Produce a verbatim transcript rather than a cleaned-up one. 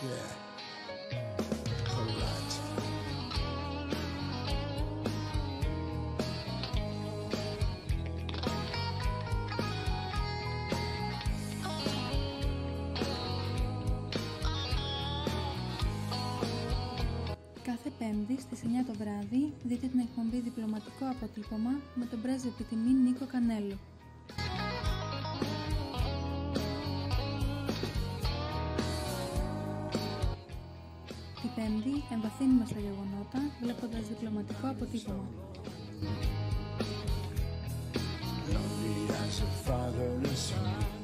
Yeah. Alright. Κάθε Πέμπτη στις εννιά το βράδυ δείτε την εκπομπή Διπλωματικό Αποτύπωμα με τον πρέσβη επιτιμήν Νίκο Κανέλο. Την Πέμπτη εμβαθύνουμε στα γεγονότα βλέποντας Διπλωματικό Αποτύπωμα. Lonely as a fatherless son.